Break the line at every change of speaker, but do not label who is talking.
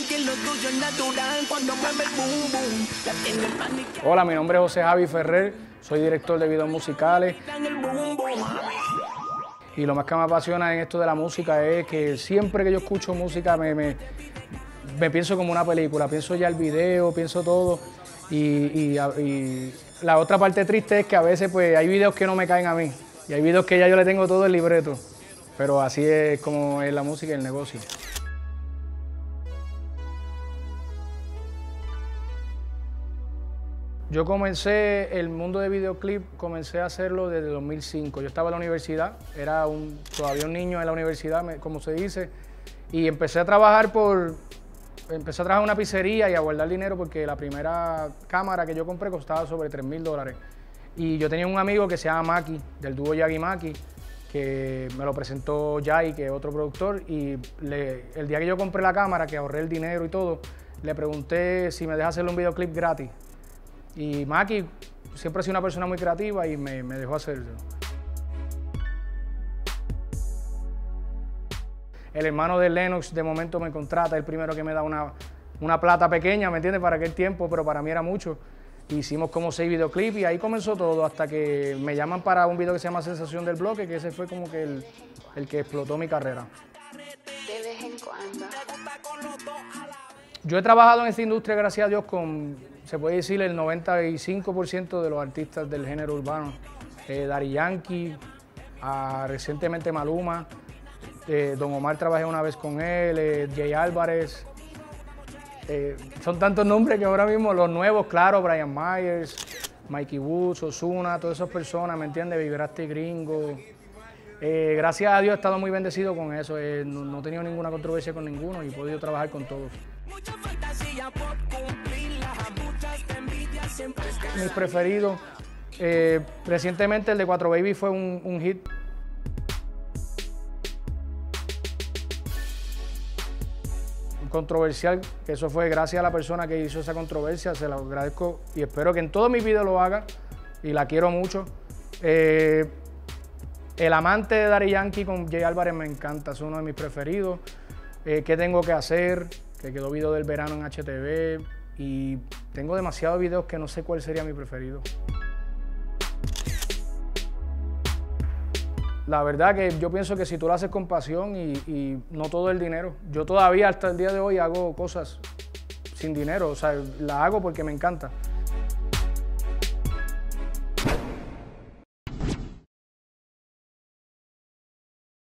Hola, mi nombre es José Javi Ferrer, soy director de videos musicales. Y lo más que me apasiona en esto de la música es que siempre que yo escucho música me pienso como una película, pienso ya el video, pienso todo. Y la otra parte triste es que a veces pues hay videos que no me caen a mí y hay videos que ya yo le tengo todo el libreto, pero así es como es la música y el negocio. Yo comencé el mundo de videoclip, comencé a hacerlo desde 2005. Yo estaba en la universidad, era todavía un niño en la universidad, como se dice, y empecé a trabajar en una pizzería y a guardar dinero porque la primera cámara que yo compré costaba sobre $3,000. Y yo tenía un amigo que se llama Maki, del dúo Yagi Maki, que me lo presentó Yagi, que es otro productor, y el día que yo compré la cámara, que ahorré el dinero y todo, le pregunté si me deja hacerle un videoclip gratis. Y Maki siempre ha sido una persona muy creativa y me dejó hacerlo. El hermano de Lennox de momento me contrata, el primero que me da una plata pequeña, ¿me entiendes? Para aquel tiempo, pero para mí era mucho. Hicimos como 6 videoclips y ahí comenzó todo, hasta que me llaman para un video que se llama Sensación del Bloque, que ese fue como que el que explotó mi carrera.
De vez en cuando.
Yo he trabajado en esta industria, gracias a Dios, con, se puede decir, el 95% de los artistas del género urbano. Daddy Yankee, recientemente Maluma, Don Omar trabajé una vez con él, Jay Álvarez. Son tantos nombres que ahora mismo, los nuevos, claro, Brian Myers, Mikey Woods, Ozuna, todas esas personas, ¿me entiendes? Vibraste Gringo. Gracias a Dios he estado muy bendecido con eso, no he tenido ninguna controversia con ninguno y he podido trabajar con todos. Mis preferidos, recientemente el de 4Baby fue un hit. Controversial, que eso fue gracias a la persona que hizo esa controversia, se lo agradezco y espero que en todos mis videos lo haga y la quiero mucho. El amante de Daddy Yankee con Jay Álvarez me encanta, es uno de mis preferidos. ¿Qué tengo que hacer? Que quedó video del verano en HTV y tengo demasiados videos que no sé cuál sería mi preferido. La verdad que yo pienso que si tú lo haces con pasión y no todo el dinero, yo todavía hasta el día de hoy hago cosas sin dinero, o sea, la hago porque me encanta.